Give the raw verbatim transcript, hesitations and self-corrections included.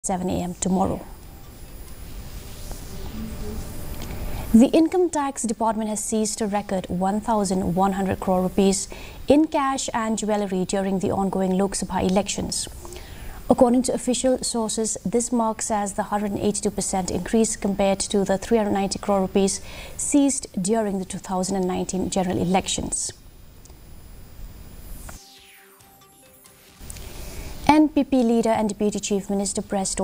seven A M tomorrow. The Income Tax Department has seized a record one thousand one hundred crore rupees in cash and jewellery during the ongoing Lok Sabha elections. According to official sources, this marks as the one hundred eighty-two percent increase compared to the three hundred ninety crore rupees seized during the two thousand nineteen general elections. N P P leader and Deputy Chief Minister pressed